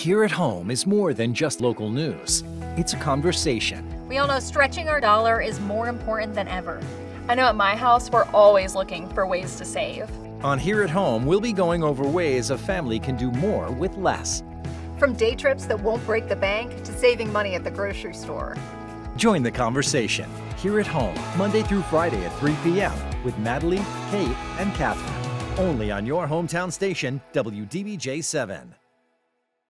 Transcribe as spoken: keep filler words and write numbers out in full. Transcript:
Here at Home is more than just local news. It's a conversation. We all know stretching our dollar is more important than ever. I know at my house, we're always looking for ways to save. On Here at Home, we'll be going over ways a family can do more with less. From day trips that won't break the bank to saving money at the grocery store. Join the conversation. Here at Home, Monday through Friday at three p m with Natalie, Kate, and Catherine. Only on your hometown station, W D B J seven.